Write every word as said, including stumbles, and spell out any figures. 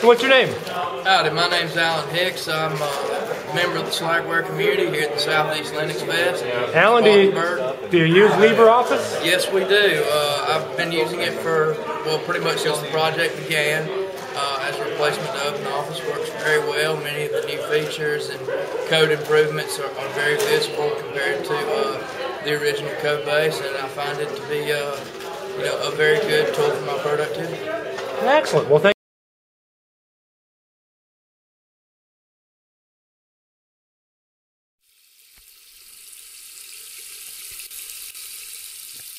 what's your name? Howdy, my name's Alan Hicks. I'm a member of the Slackware community here at the Southeast Linux Fest. Alan, do you, do you use LibreOffice? Yes, we do. Uh, I've been using it for, well, pretty much since the project began. Uh, as a replacement to OpenOffice, works very well. Many of the new features and code improvements are, are very visible compared to uh, the original code base, and I find it to be uh, you know, a very good tool for my productivity. Excellent. Well, thank